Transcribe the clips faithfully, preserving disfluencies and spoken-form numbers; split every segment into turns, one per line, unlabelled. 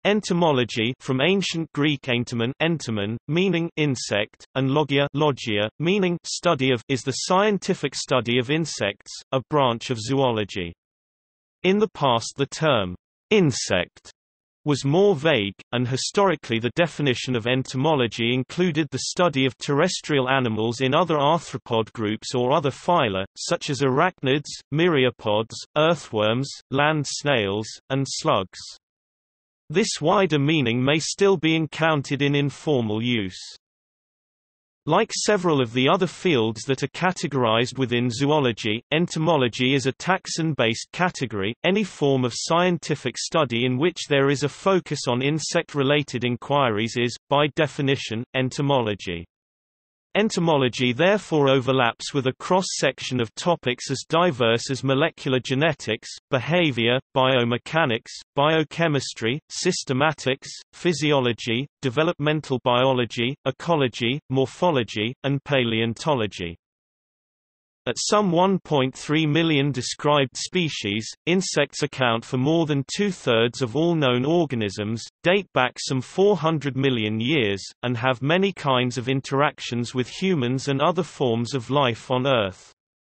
Entomology, from ancient Greek entomon, entomon, meaning insect, and logia, logia, meaning study of, is the scientific study of insects, a branch of zoology. In the past the term insect was more vague, and historically the definition of entomology included the study of terrestrial animals in other arthropod groups or other phyla, such as arachnids, myriapods, earthworms, land snails, and slugs. This wider meaning may still be encountered in informal use. Like several of the other fields that are categorized within zoology, entomology is a taxon-based category, any form of scientific study in which there is a focus on insect-related inquiries is, by definition, entomology. Entomology therefore overlaps with a cross-section of topics as diverse as molecular genetics, behavior, biomechanics, biochemistry, systematics, physiology, developmental biology, ecology, morphology, and paleontology. At some one point three million described species, insects account for more than two-thirds of all known organisms, date back some four hundred million years, and have many kinds of interactions with humans and other forms of life on Earth.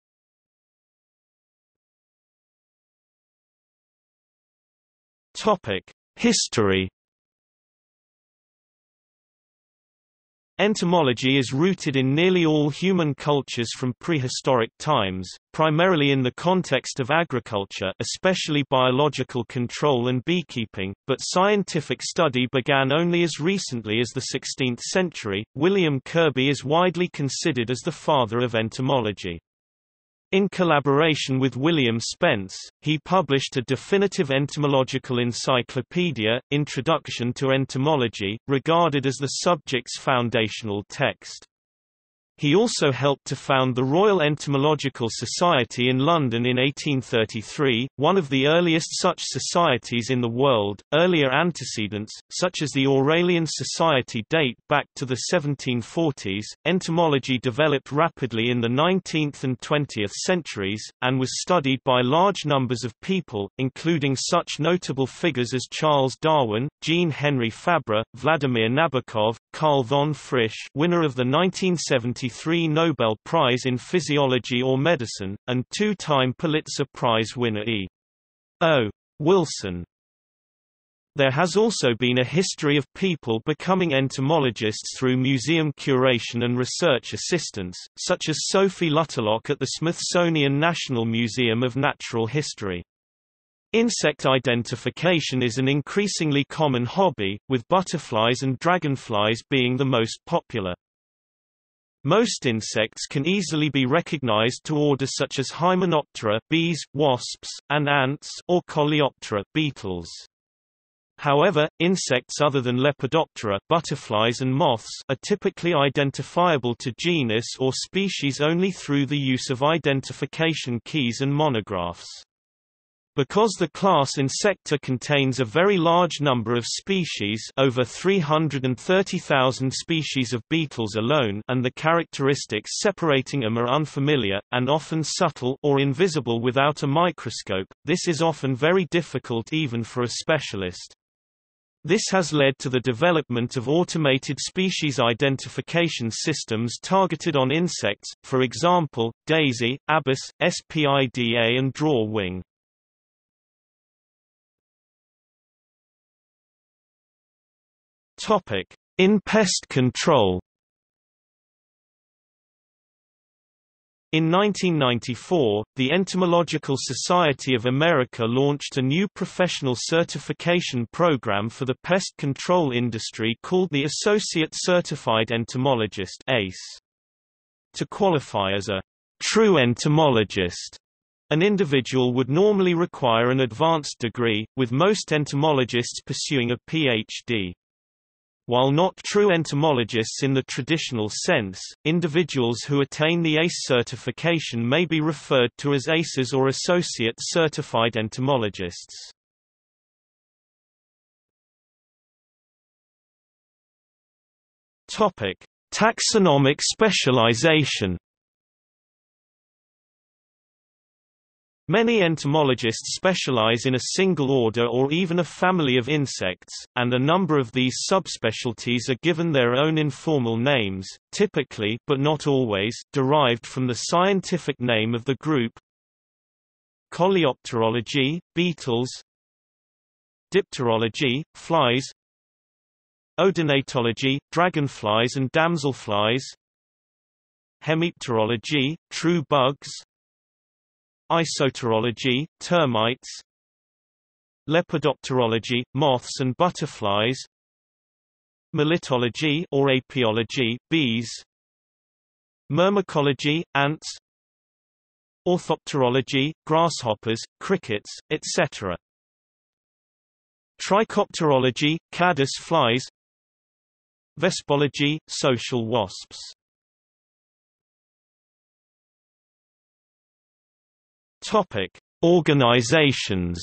History. Entomology is rooted in nearly all human cultures from prehistoric times, primarily in the context of agriculture, especially biological control and beekeeping, but scientific study began only as recently as the sixteenth century. William Kirby is widely considered as the father of entomology. In collaboration with William Spence, he published a definitive entomological encyclopedia, Introduction to Entomology, regarded as the subject's foundational text. He also helped to found the Royal Entomological Society in London in eighteen thirty-three, one of the earliest such societies in the world. Earlier antecedents, such as the Aurelian Society, date back to the seventeen forties. Entomology developed rapidly in the nineteenth and twentieth centuries, and was studied by large numbers of people, including such notable figures as Charles Darwin, Jean-Henri Fabre, Vladimir Nabokov, Carl von Frisch, winner of the nineteen seventy-three Nobel Prize in Physiology or Medicine, and two-time Pulitzer Prize winner E. O. Wilson. There has also been a history of people becoming entomologists through museum curation and research assistants, such as Sophie Lutterlock at the Smithsonian National Museum of Natural History. Insect identification is an increasingly common hobby, with butterflies and dragonflies being the most popular. Most insects can easily be recognized to orders such as Hymenoptera bees, wasps, and ants, or Coleoptera beetles. However, insects other than Lepidoptera butterflies and moths are typically identifiable to genus or species only through the use of identification keys and monographs. Because the class Insecta contains a very large number of species, over three hundred thirty thousand species of beetles alone, and the characteristics separating them are unfamiliar, and often subtle or invisible without a microscope, this is often very difficult even for a specialist. This has led to the development of automated species identification systems targeted on insects, for example, Daisy, Abus, SPIDA and Drawwing. In pest control. In nineteen ninety-four, the Entomological Society of America launched a new professional certification program for the pest control industry called the Associate Certified Entomologist (A C E). To qualify as a true entomologist, an individual would normally require an advanced degree, with most entomologists pursuing a P H D. While not true entomologists in the traditional sense, individuals who attain the A C E certification may be referred to as A C Es or Associate Certified Entomologists. Topic: Taxonomic specialization. Many entomologists specialize in a single order or even a family of insects, and a number of these subspecialties are given their own informal names, typically but not always derived from the scientific name of the group. Coleopterology, beetles. Dipterology, flies. Odonatology, dragonflies and damselflies. Hemipterology, true bugs. Isoterology, termites. Lepidopterology, moths and butterflies. Melitology or apiology, bees. Myrmecology, ants. Orthopterology, grasshoppers, crickets, et cetera. Trichopterology, caddis flies. Vespology, social wasps. Topic: Organizations.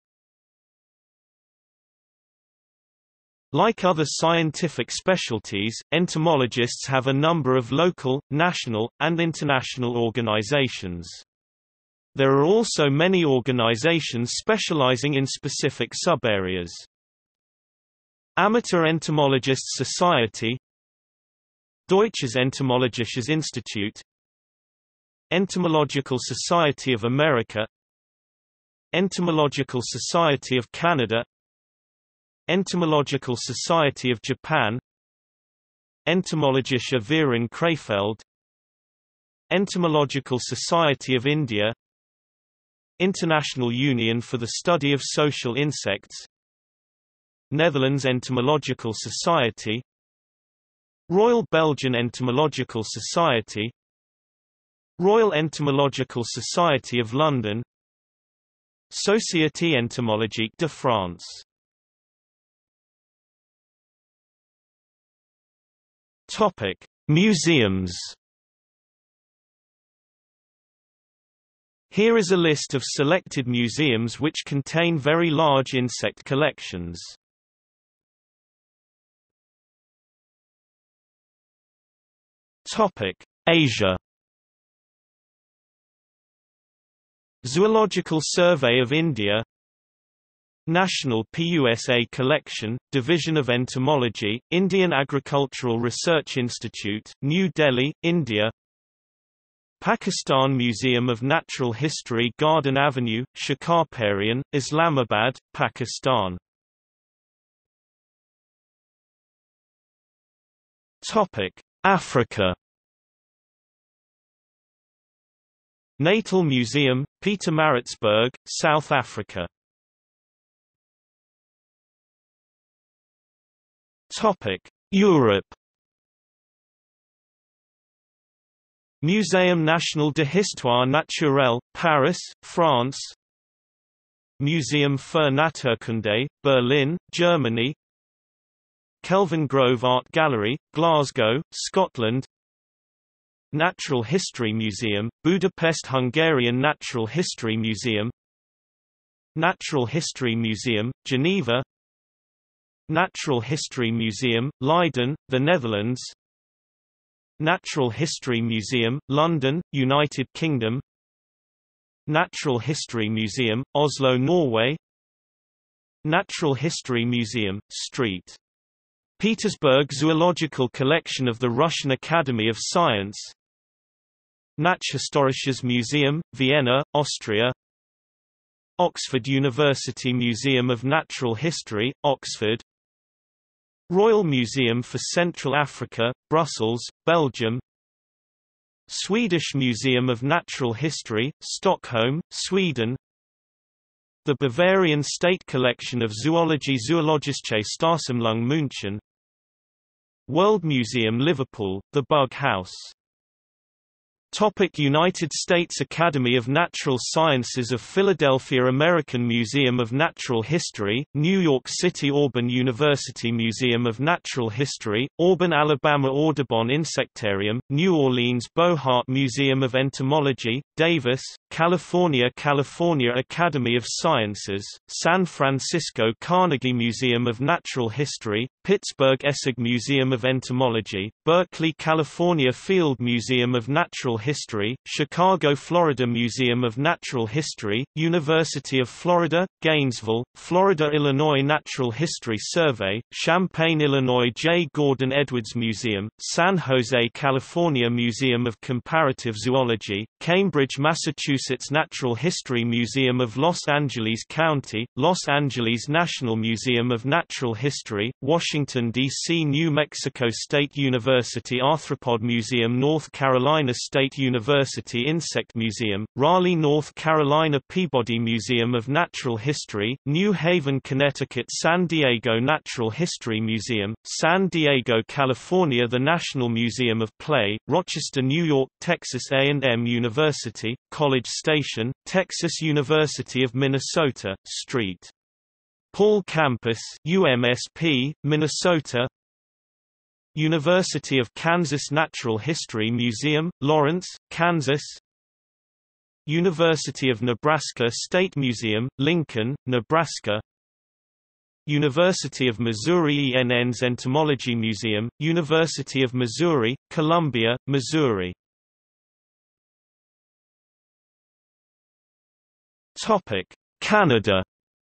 Like other scientific specialties, entomologists have a number of local, national, and international organizations. There are also many organizations specializing in specific subareas. Amateur Entomologists Society, Deutsches Entomologisches Institut, Entomological Society of America, Entomological Society of Canada, Entomological Society of Japan, Entomologische Verein Krefeld, Entomological Society of India, International Union for the Study of Social Insects, Netherlands Entomological Society, Royal Belgian Entomological Society, Royal Entomological Society of London, Société Entomologique de France. Topic: Museums. Here is a list of selected museums which contain very large insect collections. Topic: Asia. Zoological Survey of India, National P U S A Collection, Division of Entomology, Indian Agricultural Research Institute, New Delhi, India. Pakistan Museum of Natural History, Garden Avenue, Shikharparian, Islamabad, Pakistan. Topic: Africa. Natal Museum, Pietermaritzburg, South Africa. Topic: Europe. Muséum National de Histoire Naturelle, Paris, France. Museum für Naturkunde, Berlin, Germany. Kelvingrove Art Gallery, Glasgow, Scotland. Natural History Museum, Budapest. Hungarian Natural History Museum, Natural History Museum, Geneva. Natural History Museum, Leiden, the Netherlands. Natural History Museum, London, United Kingdom. Natural History Museum, Oslo, Norway. Natural History Museum, St. Petersburg. Zoological Collection of the Russian Academy of Science. Naturhistorisches Museum, Vienna, Austria. Oxford University Museum of Natural History, Oxford. Royal Museum for Central Africa, Brussels, Belgium. Swedish Museum of Natural History, Stockholm, Sweden. The Bavarian State Collection of Zoology, Zoologische Staatssammlung München. World Museum Liverpool, The Bug House. Topic: United States Academy of Natural Sciences of Philadelphia, American Museum of Natural History, New York City Auburn University Museum of Natural History, Auburn, Alabama Audubon Insectarium, New Orleans Bohart Museum of Entomology, Davis, California California Academy of Sciences, San Francisco Carnegie Museum of Natural History, Pittsburgh Essig Museum of Entomology, Berkeley California Field Museum of Natural Natural History, Chicago, Florida Museum of Natural History, University of Florida, Gainesville, Florida-Illinois Natural History Survey, Champaign, Illinois J. Gordon Edwards Museum, San Jose, California Museum of Comparative Zoology, Cambridge, Massachusetts Natural History Museum of Los Angeles County, Los Angeles National Museum of Natural History, Washington, D C New Mexico State University Arthropod Museum, North Carolina State University Insect Museum, Raleigh, North Carolina Peabody Museum of Natural History, New Haven, Connecticut San Diego Natural History Museum, San Diego, California The National Museum of Play, Rochester, New York Texas A and M University, College Station, Texas University of Minnesota, Street Paul Campus, U M S P, Minnesota. University of Kansas Natural History Museum, Lawrence, Kansas. University of Nebraska State Museum, Lincoln, Nebraska. University of Missouri E N N's Entomology Museum, University of Missouri, Columbia, Missouri. Topic: Canada.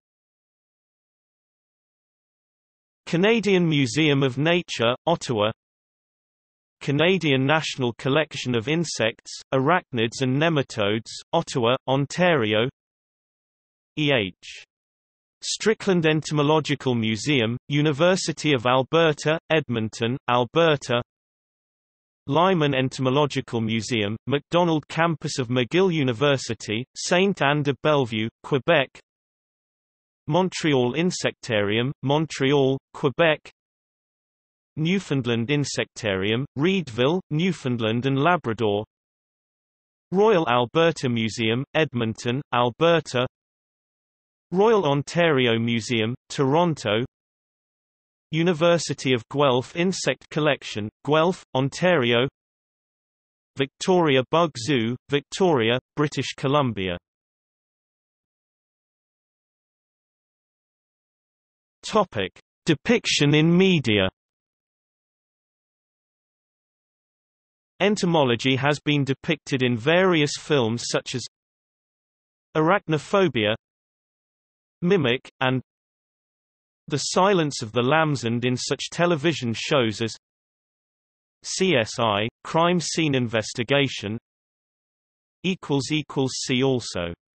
Canadian Museum of Nature, Ottawa. Canadian National Collection of Insects, Arachnids and Nematodes, Ottawa, Ontario. E H Strickland Entomological Museum, University of Alberta, Edmonton, Alberta. Lyman Entomological Museum, MacDonald Campus of McGill University, Sainte-Anne-de-Bellevue, Quebec. Montreal Insectarium, Montreal, Quebec. Newfoundland Insectarium, Reedville, Newfoundland and Labrador. Royal Alberta Museum, Edmonton, Alberta. Royal Ontario Museum, Toronto. University of Guelph Insect Collection, Guelph, Ontario. Victoria Bug Zoo, Victoria, British Columbia. Topic: Depiction in media. Entomology has been depicted in various films such as Arachnophobia, Mimic, and The Silence of the Lambs, and in such television shows as C S I, Crime Scene Investigation. See also